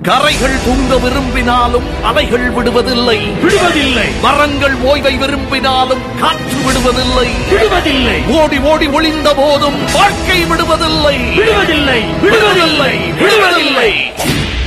கரைகள் தூங்க விரும்பினாலும் அலைகள் விடுவதில்லை. மரங்கள் ஓய்வை விரும்பினாலும் காற்று விடுவதில்லை. ஓடி ஓடி ஒளிந்த போதும் வாழ்க்கை விடுவதில்லை.